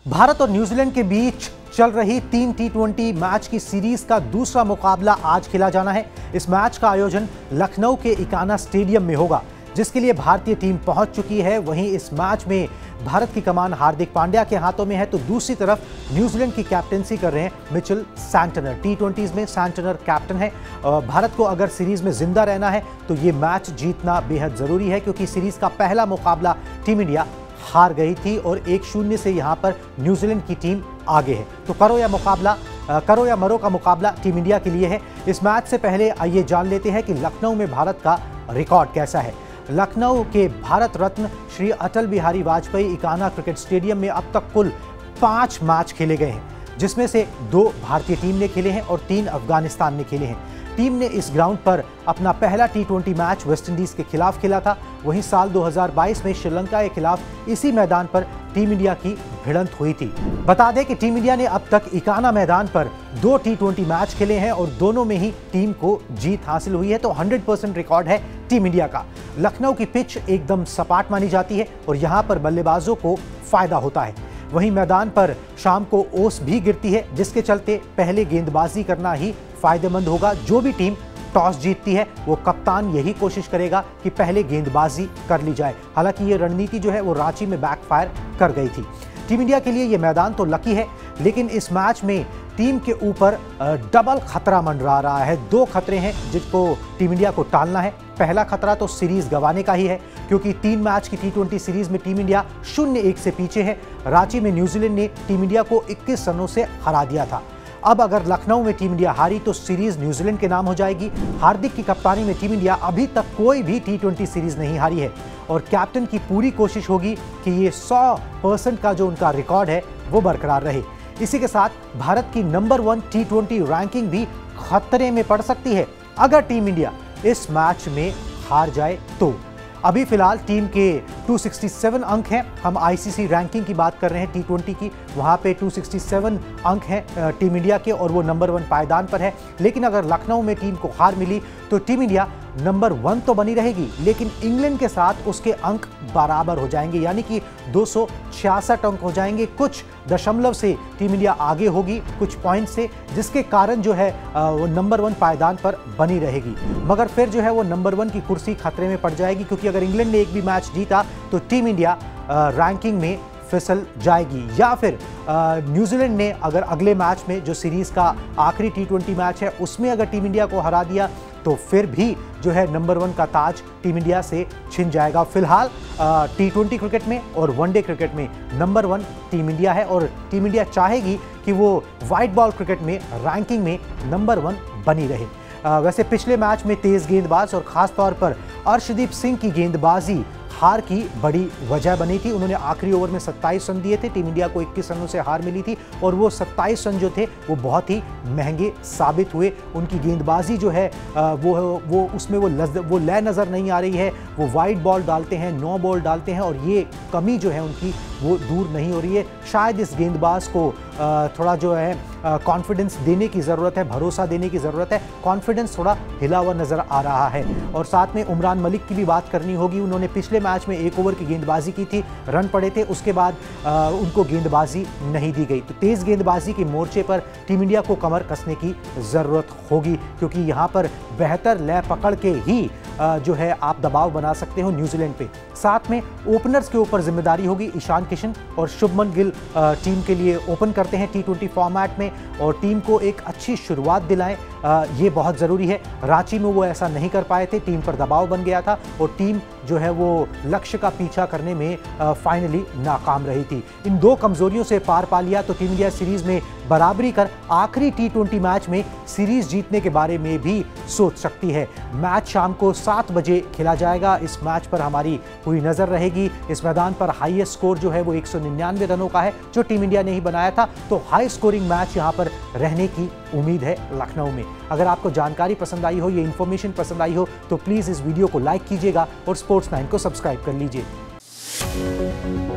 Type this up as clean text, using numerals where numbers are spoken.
भारत और न्यूजीलैंड के बीच चल रही 3 T20 मैच की सीरीज का दूसरा मुकाबला आज खेला जाना है। इस मैच का आयोजन लखनऊ के इकाना स्टेडियम में होगा, जिसके लिए भारतीय टीम पहुंच चुकी है। वहीं इस मैच में भारत की कमान हार्दिक पांड्या के हाथों में है, तो दूसरी तरफ न्यूजीलैंड की कैप्टेंसी कर रहे हैं मिचेल सैंटनर। T20s में सैंटनर कैप्टन है। भारत को अगर सीरीज में जिंदा रहना है तो ये मैच जीतना बेहद जरूरी है, क्योंकि सीरीज का पहला मुकाबला टीम इंडिया हार गई थी और 1-0 से यहां पर न्यूजीलैंड की टीम आगे है। तो करो या मरो का मुकाबला टीम इंडिया के लिए है। इस मैच से पहले आइए जान लेते हैं कि लखनऊ में भारत का रिकॉर्ड कैसा है। लखनऊ के भारत रत्न श्री अटल बिहारी वाजपेयी इकाना क्रिकेट स्टेडियम में अब तक कुल 5 मैच खेले गए हैं, जिसमें से 2 भारतीय टीम ने खेले हैं और 3 अफगानिस्तान ने खेले हैं। टीम ने इस ग्राउंड पर अपना पहला T20 मैच वेस्टइंडीज के खिलाफ खेला था। वहीं साल 2022 में श्रीलंका के खिलाफ इसी मैदान पर टीम इंडिया की भिड़ंत हुई थी। बता दें कि टीम इंडिया ने अब तक इकाना मैदान पर 2 T20 मैच खेले हैं और दोनों में ही टीम को जीत हासिल हुई है, तो 100% रिकॉर्ड है टीम इंडिया का। लखनऊ की पिच एकदम सपाट मानी जाती है और यहां पर बल्लेबाजों को फायदा होता है। वहीं मैदान पर शाम को ओस भी गिरती है, जिसके चलते पहले गेंदबाजी करना ही फायदेमंद होगा। जो भी टीम टॉस जीतती है वो कप्तान यही कोशिश करेगा कि पहले गेंदबाजी कर ली जाए। हालांकि ये रणनीति जो है वो रांची में बैकफायर कर गई थी। टीम इंडिया के लिए ये मैदान तो लकी है, लेकिन इस मैच में टीम के ऊपर डबल खतरा मंडरा रहा है। 2 खतरे हैं जिनको टीम इंडिया को टालना है। पहला खतरा तो सीरीज गंवाने का ही है, क्योंकि 3 मैच की T20 सीरीज में टीम इंडिया 0-1 से पीछे है। रांची में न्यूजीलैंड ने टीम इंडिया को 21 रनों से हरा दिया था। अब अगर लखनऊ में टीम इंडिया हारी तो सीरीज न्यूजीलैंड के नाम हो जाएगी। हार्दिक की कप्तानी में टीम इंडिया अभी तक कोई भी T20 सीरीज नहीं हारी है और कैप्टन की पूरी कोशिश होगी कि ये 100% का जो उनका रिकॉर्ड है वो बरकरार रहे। इसी के साथ भारत की नंबर 1 T20 रैंकिंग भी खतरे में पड़ सकती है अगर टीम इंडिया इस मैच में हार जाए तो। अभी फिलहाल टीम के 267 अंक हैं। हम आईसीसी रैंकिंग की बात कर रहे हैं T20 की, वहां पे 267 अंक हैं टीम इंडिया के और वो नंबर 1 पायदान पर है। लेकिन अगर लखनऊ में टीम को हार मिली तो टीम इंडिया नंबर 1 तो बनी रहेगी, लेकिन इंग्लैंड के साथ उसके अंक बराबर हो जाएंगे, यानी कि 266 अंक हो जाएंगे। कुछ दशमलव से टीम इंडिया आगे होगी, कुछ पॉइंट से, जिसके कारण जो है वो नंबर 1 पायदान पर बनी रहेगी। मगर फिर जो है वो नंबर 1 की कुर्सी खतरे में पड़ जाएगी, क्योंकि अगर इंग्लैंड ने एक भी मैच जीता तो टीम इंडिया रैंकिंग में फिसल जाएगी। या फिर न्यूजीलैंड ने अगर अगले मैच में जो सीरीज का आखिरी T20 मैच है उसमें अगर टीम इंडिया को हरा दिया तो फिर भी जो है नंबर 1 का ताज टीम इंडिया से छिन जाएगा। फिलहाल T20 क्रिकेट में और वनडे क्रिकेट में नंबर 1 टीम इंडिया है और टीम इंडिया चाहेगी कि वो व्हाइट बॉल क्रिकेट में रैंकिंग में नंबर 1 बनी रहे। वैसे पिछले मैच में तेज गेंदबाज और खास तौर पर अर्शदीप सिंह की गेंदबाजी हार की बड़ी वजह बनी थी। उन्होंने आखिरी ओवर में 27 रन दिए थे। टीम इंडिया को 21 रनों से हार मिली थी और वो 27 रन जो थे वो बहुत ही महंगे साबित हुए। उनकी गेंदबाजी जो है वो उसमें वो लय नज़र नहीं आ रही है। वो वाइड बॉल डालते हैं, नो बॉल डालते हैं और ये कमी जो है उनकी वो दूर नहीं हो रही है। शायद इस गेंदबाज को थोड़ा जो है कॉन्फिडेंस देने की ज़रूरत है, भरोसा देने की ज़रूरत है। कॉन्फिडेंस थोड़ा हिला हुआ नज़र आ रहा है। और साथ में उमरान मलिक की भी बात करनी होगी। उन्होंने पिछले मैच में 1 ओवर की गेंदबाजी की थी, रन पड़े थे, उसके बाद उनको गेंदबाजी नहीं दी गई। तो तेज़ गेंदबाजी के मोर्चे पर टीम इंडिया को कमर कसने की ज़रूरत होगी, क्योंकि यहाँ पर बेहतर लय पकड़ के ही जो है आप दबाव बना सकते हो न्यूजीलैंड पे। साथ में ओपनर्स के ऊपर जिम्मेदारी होगी। ईशान किशन और शुभमन गिल टीम के लिए ओपन करते हैं T20 फॉर्मेट में और टीम को एक अच्छी शुरुआत दिलाएं, ये बहुत ज़रूरी है। रांची में वो ऐसा नहीं कर पाए थे, टीम पर दबाव बन गया था और टीम जो है वो लक्ष्य का पीछा करने में फाइनली नाकाम रही थी। इन 2 कमजोरियों से पार पा लिया तो टीम इंडिया सीरीज में बराबरी कर आखिरी T20 मैच में सीरीज जीतने के बारे में भी सोच सकती है। मैच शाम को 7 बजे खेला जाएगा। इस मैच पर हमारी पूरी नज़र रहेगी। इस मैदान पर हाईएस्ट स्कोर जो है वो 199 रनों का है, जो टीम इंडिया ने ही बनाया था। तो हाई स्कोरिंग मैच यहाँ पर रहने की उम्मीद है लखनऊ में। अगर आपको जानकारी पसंद आई हो, ये इन्फॉर्मेशन पसंद आई हो तो प्लीज़ इस वीडियो को लाइक कीजिएगा और स्पोर्ट्स 9 को सब्सक्राइब कर लीजिए।